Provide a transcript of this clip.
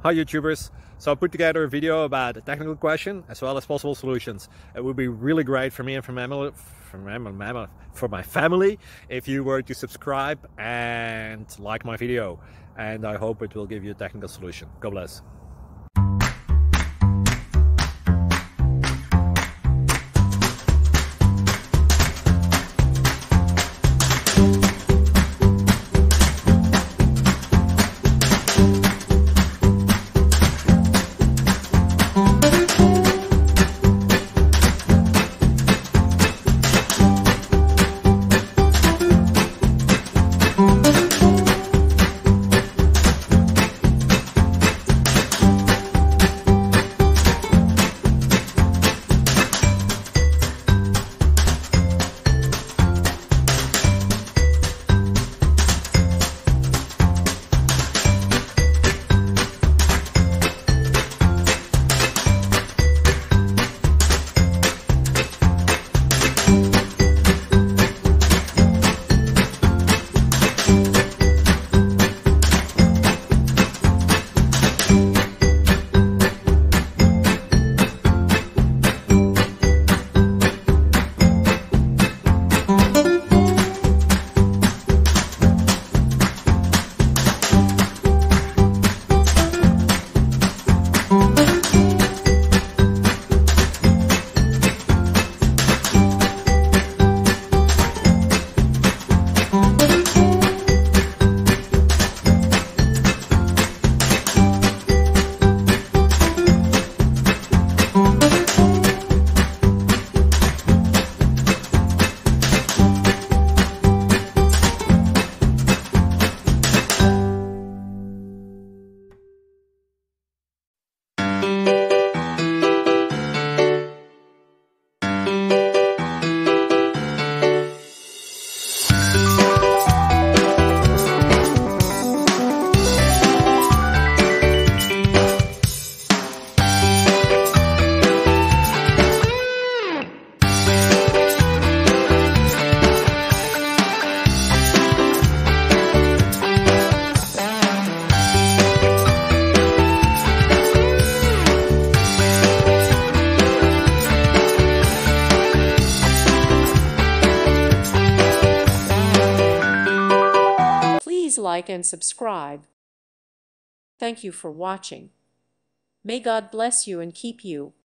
Hi YouTubers! So I put together a video about a technical question as well as possible solutions. It would be really great for me and for my family if you were to subscribe and like my video, and I hope it will give you a technical solution. God bless. Please like and subscribe. Thank you for watching. May God bless you and keep you.